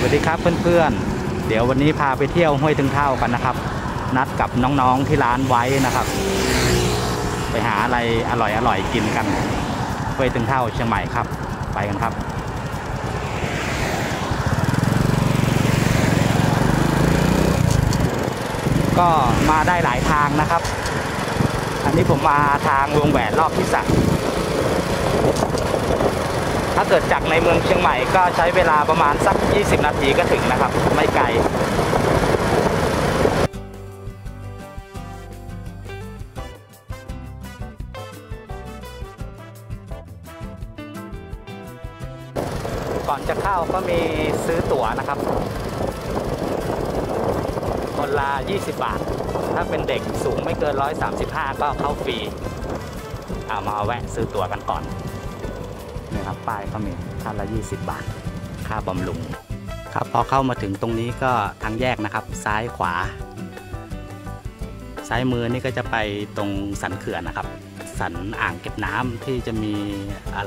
วัสดีครับเพื่อนๆเดี๋ยววันนี้พาไปเที่ยวห้วยตึงเท่ากันนะครับนัดกับน้องๆที่ร้านไว้นะครับไปหาอะไรอร่อยกินกันห้วยตึงเท่าเชียงใหม่ครับไปกันครับก็มาได้หลายทางนะครับอันนี้ผมมาทางวงแหวนรอบที่3ถ้าเกิดจากในเมืองเชียงใหม่ก็ใช้เวลาประมาณสัก20 นาทีก็ถึงนะครับไม่ไกลก่อนจะเข้าก็มีซื้อตั๋วนะครับคนละ20 บาทถ้าเป็นเด็กสูงไม่เกิน135ก็เข้าฟรีมาแวะซื้อตั๋วกันก่อนนี่ครับป้ายก็มีท่านละ20 บาทค่าบำรุงครับพอเข้ามาถึงตรงนี้ก็ทางแยกนะครับซ้ายขวาซ้ายมือนี่ก็จะไปตรงสันเขื่อนนะครับสันอ่างเก็บน้ำที่จะมีอะไร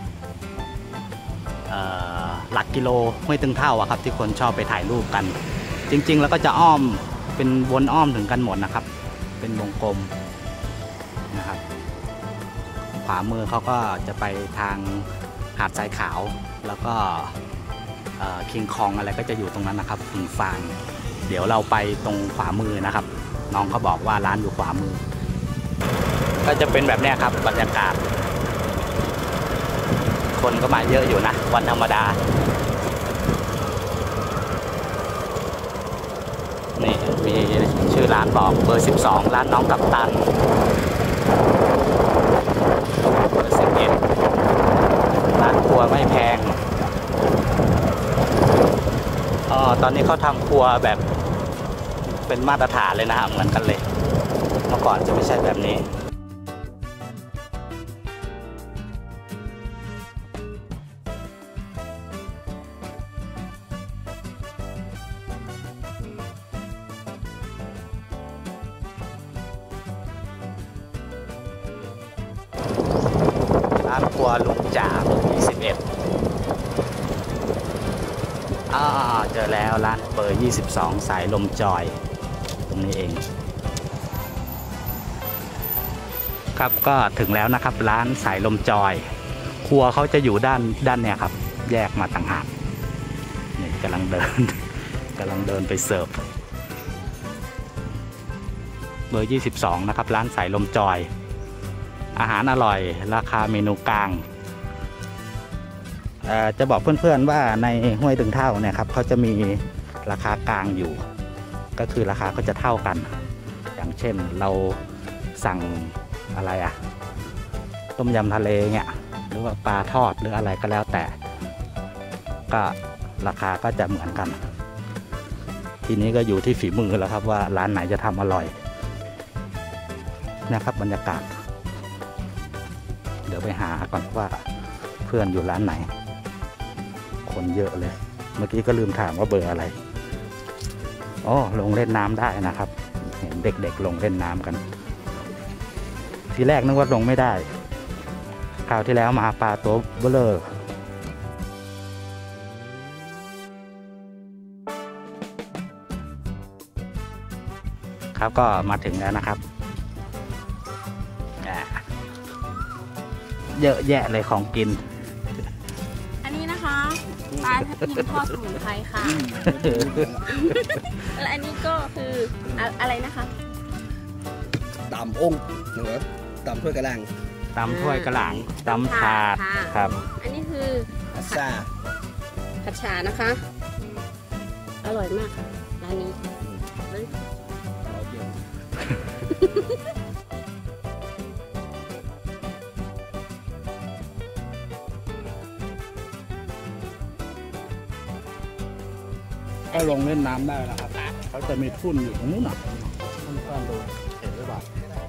หลักกิโลห้วยตึงเท่าครับที่คนชอบไปถ่ายรูปกันจริงๆแล้วก็จะอ้อมเป็นวนอ้อมถึงกันหมดนะครับเป็นวงกลมนะครับขวามือเขาก็จะไปทางหาดทรายขาวแล้วก็คิงคองอะไรก็จะอยู่ตรงนั้นนะครับถึงฟางเดี๋ยวเราไปตรงขวามือนะครับน้องเขาบอกว่าร้านอยู่ขวามือก็จะเป็นแบบนี้ครับบรรยากาศคนก็มาเยอะอยู่นะวันธรรมดานี่มีชื่อร้านบอกเบอร์12ร้านน้องกัปตันเบอร์11ร้านครัวไม่แพงตอนนี้เขาทำครัวแบบเป็นมาตรฐานเลยนะครับเหมือนกันเลยเมื่อก่อนจะไม่ใช่แบบนี้ร้านครัวลุงจ่า21เจอแล้วร้านเบอร์22สายลมจอยตรงนี้เองครับก็ถึงแล้วนะครับร้านสายลมจอยครัวเขาจะอยู่ด้านเนี่ยครับแยกมาต่างหากนี่กำลังเดินไปเสิร์ฟเบอร์22นะครับร้านสายลมจอยอาหารอร่อยราคาเมนูกลางจะบอกเพื่อนๆว่าในห้วยตึงเท่าเนี่ยครับเขาจะมีราคากลางอยู่ก็คือราคาก็จะเท่ากันอย่างเช่นเราสั่งอะไรต้มยำทะเลเนี่ยหรือว่าปลาทอดหรืออะไรก็แล้วแต่ก็ราคาก็จะเหมือนกันทีนี้ก็อยู่ที่ฝีมือแล้วครับว่าร้านไหนจะทำอร่อยนะครับบรรยากาศเดี๋ยวไปหาก่อนว่าเพื่อนอยู่ร้านไหนคนเยอะเลยเมื่อกี้ก็ลืมถามว่าเบอร์อะไรลงเล่นน้ำได้นะครับเห็นเด็กๆลงเล่นน้ำกันทีแรกนึกว่าลงไม่ได้คราวที่แล้วมาปลาตัวเบลอครับก็มาถึงแล้วนะครับเยอะแยะเลยของกินอันนี้นะคะปลาทับทิมทอดสมุนไพรค่ะและอันนี้ก็คืออะไรนะคะตำองค์หรือตำถ้วยกระลังตำถ้วยกระหลังตำถาดครับอันนี้คือผัดชานะคะอร่อยมากค่ะร้านนี้ก็ลงเล่นน้ำได้แล้วครับเขาจะมีทุ่นอยู่ตรงนู้นท่านดูเห็นหรือเปล่า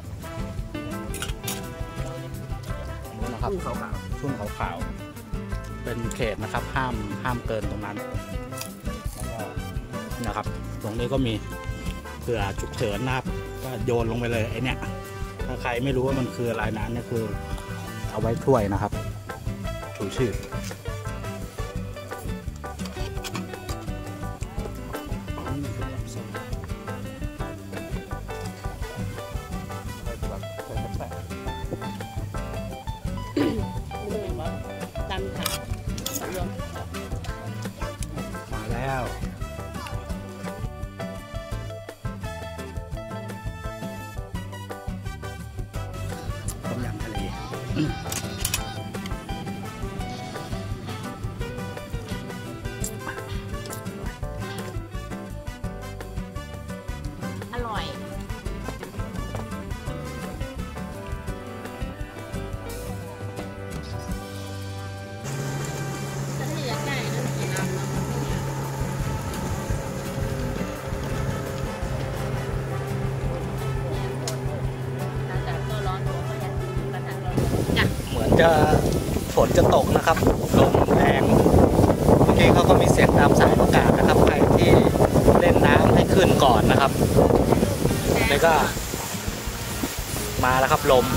นู้นนะครับทุ่นขาวๆเป็นเขตนะครับห้ามเกินตรงนั้นแล้วก็นะครับตรงนี้ก็มีเผื่อฉุกเฉินนะครับก็โยนลงไปเลยไอเนี้ยถ้าใครไม่รู้ว่ามันคืออะไรนะเนี่ยคือเอาไว้ถ้วยนะครับชูชีพแล้วต้มยำทะเลอร่อยจะให้ใหญ่ๆนั่นกี่น้ำเนาะแต่ตัวร้อนตัวก็ยังกระทะร้อนจ้ะเหมือนจะฝนจะตกนะครับลมแรงเมื่อกี้เขาก็มีเสียงตามสายประกาศนะครับใครที่เล่นน้ำให้ขึ้นก่อนนะครับแล้วก็มาแล้วครับลม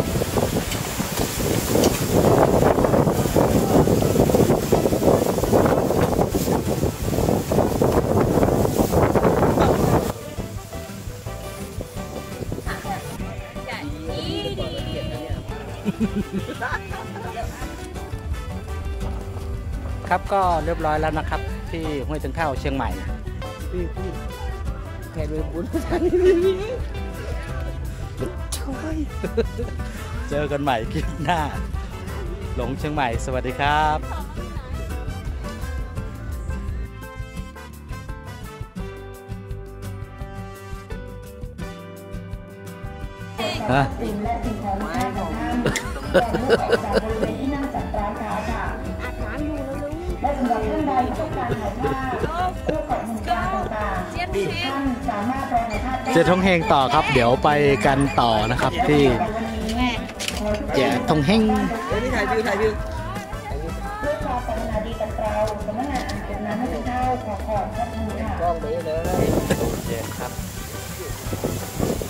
ใหญ่ดีดีครับก็เรียบร้อยแล้วนะครับ ที่ห้วยตึงเท่าเชียงใหม่พี่แทนด้วยคุณช่วยเจอกันใหม่คลิปหน้าหลงเชียงใหม่สวัสดีครับฮะสิ่งและสิ่งของมีค่าของท่านแต่เมื่อออกจากบริเวณที่นั่งจัดร้านค้าค่ะอาหารอยู่แล้วลูกและสำหรับท่านใดที่ต้องการถ่ายภาพเพื่อเกาะมุมกลางต่างเจี๊ยบๆเชฟท่านสามารถรอถ่ายภาพได้เจ๊ทงเฮงต่อครับ เดี๋ยวไปกันต่อนะครับที่เจ๊ทงเฮงถ่ายวิวถ่ายวิวด้วยความปรารถนาดีกับเราสำนักงานอ่างเก็บน้ำให้เป็นเท่าขอขอบพระคุณค่ะกล้องไปเลยเย็นครับ